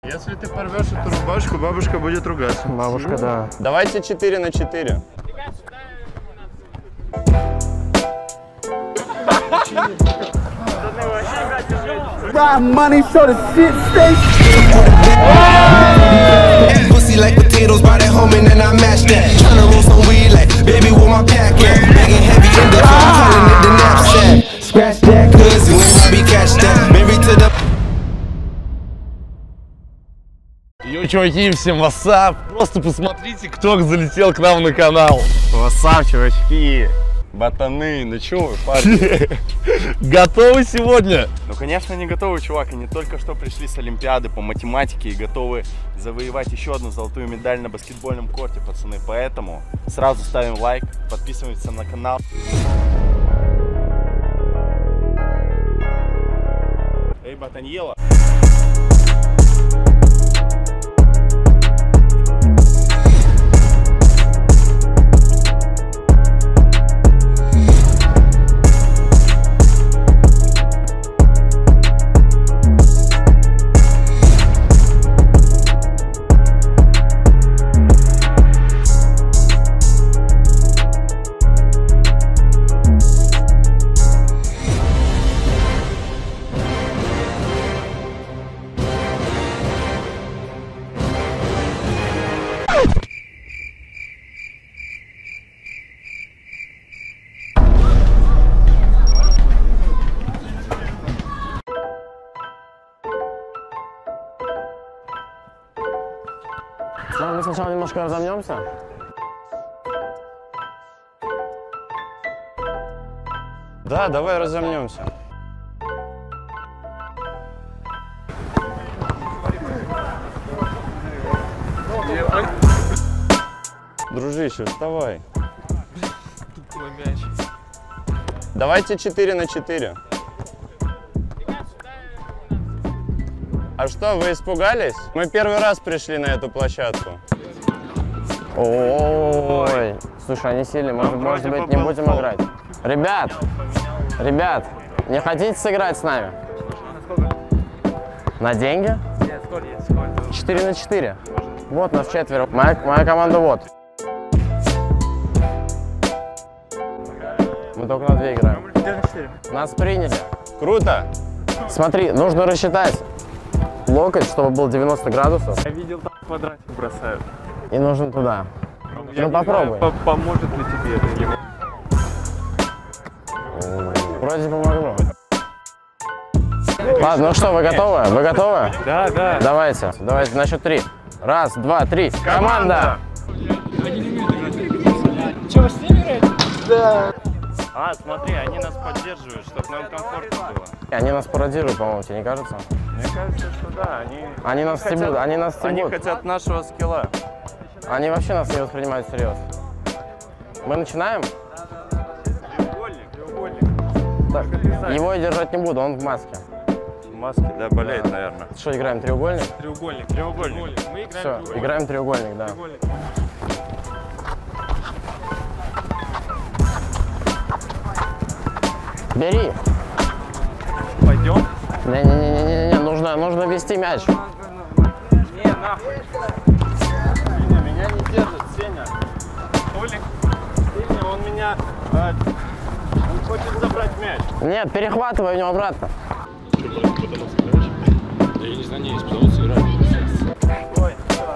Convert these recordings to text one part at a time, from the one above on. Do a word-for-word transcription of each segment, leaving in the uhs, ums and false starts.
Если ты порвешь эту рубашку, бабушка будет ругаться. Бабушка, да. Давайте четыре на четыре. Pussy like potatoes, brought it home and then I mashed that. Tryna roll some weed like, baby, where my pack at? Making heavy in the I'm calling it the knapsack. Scratch that, cuz when Robbie catch that. Married to the. Йо, чуваки, всем вассап. Просто посмотрите, кто залетел к нам на канал. Вассап, чувачки. Ботаны, ну чё вы, парни? Готовы сегодня? Ну, конечно, не готовы, чувак. Они только что пришли с Олимпиады по математике и готовы завоевать еще одну золотую медаль на баскетбольном корте, пацаны. Поэтому сразу ставим лайк, подписываемся на канал. Эй, Ботаньела. Мы сначала немножко разомнемся. Да, давай разомнемся. Дружище, вставай. Давайте четыре на четыре. А что, вы испугались? Мы первый раз пришли на эту площадку. Ой, слушай, они сильные, может, может быть, не будем играть. Ребят, ребят, не хотите сыграть с нами? На деньги? четыре на четыре. Вот нас четверо. Моя, моя команда вот. Мы только на две играем. Нас приняли. Круто. Смотри, нужно рассчитать локоть, чтобы был девяносто градусов. Я видел, там квадратик бросают. И нужен туда. Я ну попробуй. Знаю, поможет ли тебе это? Вроде помогло. Ладно, ну что, вы готовы? Вы готовы? Да, да. Давайте, давайте на счет три. Раз, два, три. Команда! Че, вы с ними играете? Да. А, смотри, они нас поддерживают, чтобы нам комфортно было. Они нас пародируют, по-моему, тебе не кажется? Мне кажется, что да. Они, они нас хотят, стебут, они нас стебут. Они хотят нашего скилла. Они вообще нас не воспринимают всерьез. Мы начинаем? Треугольник, треугольник. Так, его я держать не буду, он в маске. В маске, да, болеет, да. Наверное. Что, играем треугольник? Треугольник, треугольник. Мы играем Все, треугольник. играем треугольник, да. Треугольник. Бери. Пойдем? Не-не-не-не-не, нужно, нужно вести мяч. Не, нахуй. Сеня, меня не держит, Сеня. Толик, Сеня, он меня... А, он хочет забрать мяч. Нет, перехватывай у него обратно. Я не знаю, не есть, потому что играть. Ой,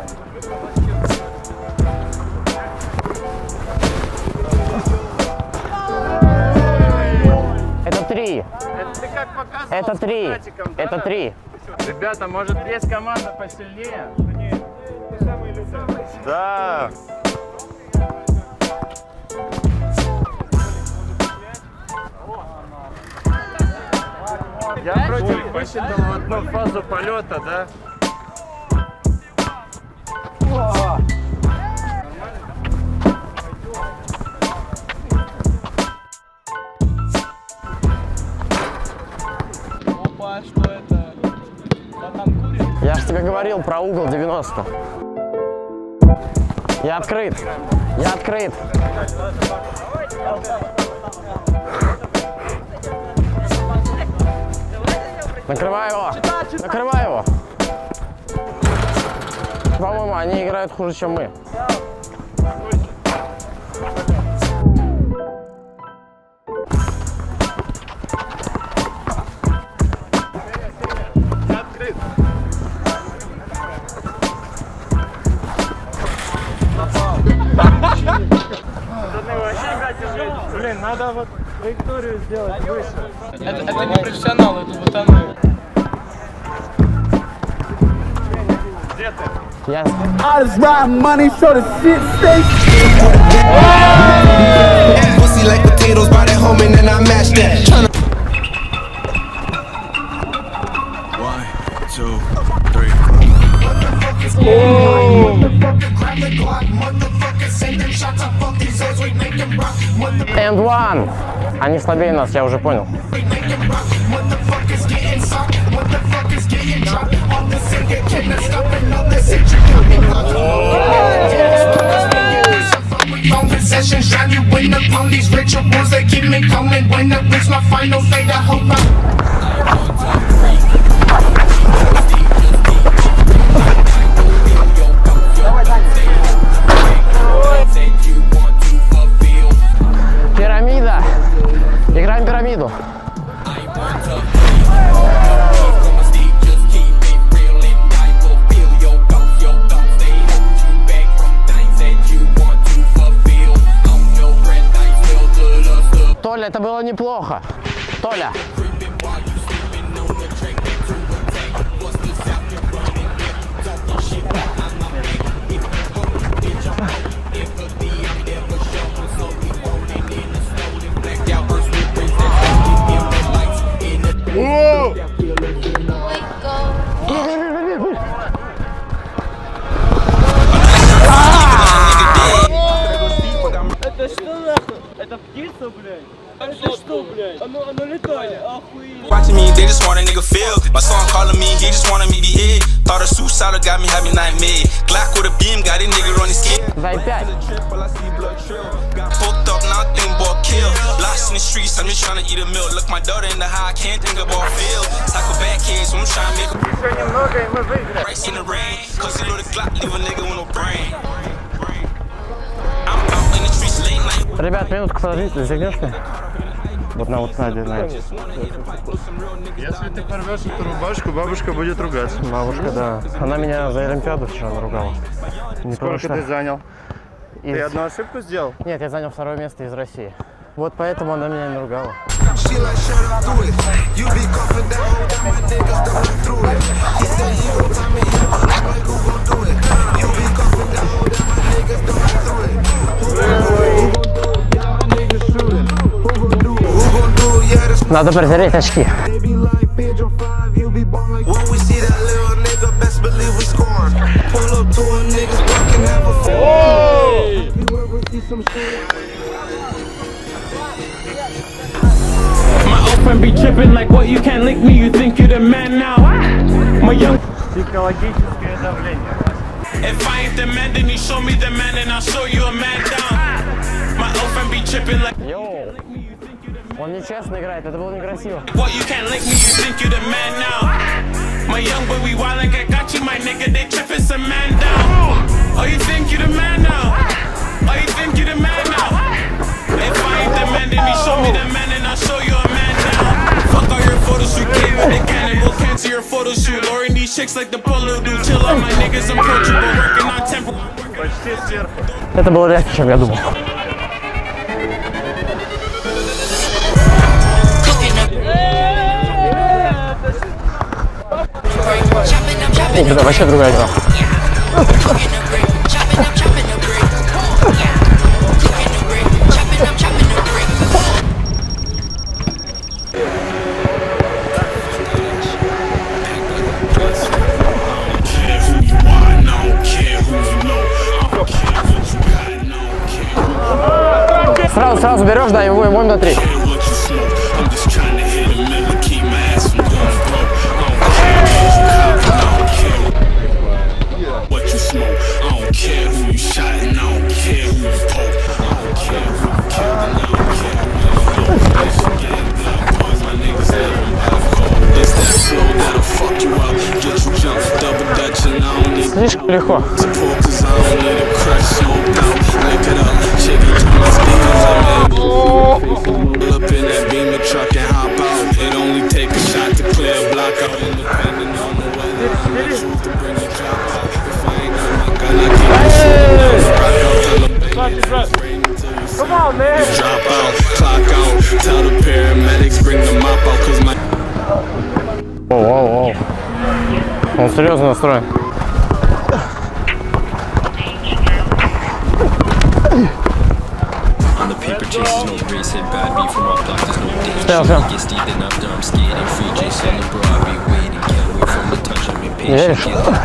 Это три. это ты как показывал? Это три. Квадратиком, да? Это три. Ребята, может, есть команда посильнее? Да. Я против высчитал в одну фазу полета, да? Опа, что это? Ботан курит? Я же тебе говорил про угол девяносто. Я открыт. Я открыт. Накрывай его. Накрывай его. по-моему, они играют хуже, чем мы. Блин, надо вот траекторию сделать выше. Это, это не профессионал, это ботаны. Где ты? Я... I just ride money, so the shit stay. Pussy like potatoes, buy that home and then I mash that. Tryna one, two, three. And one! Они слабее нас, я уже понял. Sessions drive you in upon these rituals that keep me coming. When I reach my final fate, I hope I. Пирамида! Играем пирамиду. Толя, это было неплохо. Толя. Это что нахуй? Это птица, блядь? Это что, блядь? Оно, оно летает, охуеть. Watching me, they just want a nigga feel. My son calling me, he just wanted me to be it. Thought a suicidal got me having nightmare. Glock with a beam, got a nigga on his skin. Дай пять. Got fucked up, now I think about kill. Lost in the streets, I'm just trying to eat a meal. Look my daughter in the high, I can't think about feel. Tackle bad kids, so I'm trying to make a Еще немного, и мы выиграем. race in the rain. Cause he know the Glock, leave a nigga with no brain. I'm out in the streets late night. Ребят, минутку подождите, зайдешь мне? Вот на вот Надя, знаете. Если ты порвешь эту рубашку, бабушка будет ругаться. Бабушка, да. Она меня за Олимпиаду вчера наругала. Не Сколько потому, ты что... занял? из... Ты одну ошибку сделал? Нет, я занял второе место из России. Вот поэтому она меня наругала. She like shut up through it. You be coughing down, that my niggas don't through it. He said he gon' tie me up, I'm like who gon' do it? You be coughing down, that my niggas don't through it. Who gon' do it? Yeah, my niggas shooting. Who gon' do it? Who gon' do it? Yeah, that's Надо протереть очки. they be like Pedro five, you be ballin'. When we see that little nigga, best believe we scoring. Pull up to a nigga's block and have a fool. You ever see some shit? My old friend be tripping like what, you can't lick me, you think you the man now. My young Психологическое давление. If I ain't the man, then you show me the man, and I'll show you a man down. My old friend be tripping like Йоу. Он нечестно играет, это было некрасиво. what, you can't lick me, you think you the man now. My young boy, we wild like I got you, my nigga, they tripping some man down. Oh, you think you the man now? Oh, you think you the man now? If I ain't the man, then you show me the man, and I'll show you a man down. Fuck all your photos, you came with the cannon, we'll cancel your photo shoot. Luring these chicks like the polo do. Chill on my niggas, I'm Portugal, working on tempo. Почти сверху. Это было легче, чем я думал. Ух, да, вообще другая игра. Сразу, сразу берешь, да, и вводим на три. слишком легко. Оу-оу-оу. Он серьезно настроен. Стоял, стоял. Не веришь?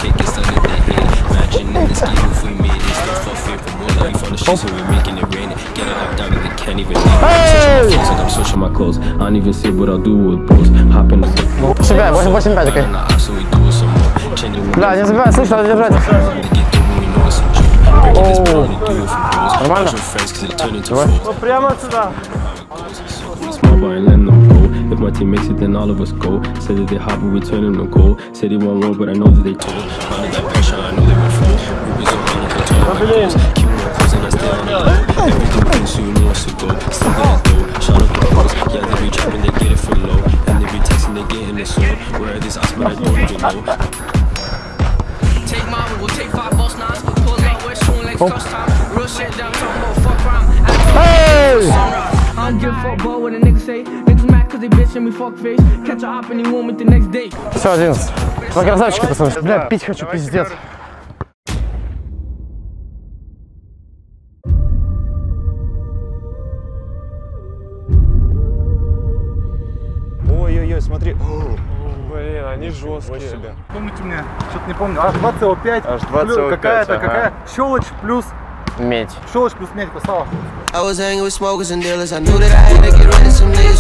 Себя, восемь пять, окей. Да, не забывай, слышь, надо держать. Оу. Нормально? Давай. Прямо сюда. If my team makes it, then all of us go. Said that they hop, but we turn them to gold. Said they won't roll, but I know that they told. Under that pressure, I know they would fall. We was on the turn. Keep me closing, I stay on the low. Everything been so you know us to go. Still gonna go. Shout out the pros. Yeah, they be trapping, they get it for low. And they be texting, they getting the soul. Where are these eyes, but I don't even know. Take mine, we'll take five boss nines. Pull up, we're soon like first time. Real shit down, talking about fuck rhyme. Hey! I don't give a fuck about what a nigga say. Niggas mad cause they bitch and me fuck face. Catch a hop and he want me the next day. Все, одиннадцать. Вы красавчики, пацаны. Бля, пить хочу, пиздец. Ой-ой-ой, смотри. Блин, они жесткие. Помните мне? Что-то не помню. аш два цэ о пять. аш два цэ о пять. Какая-то, какая? Щелочь плюс... Медь. Щелочь плюс медь, красава. I was hanging with smokers and dealers. I knew that I had to get rid of some niggas.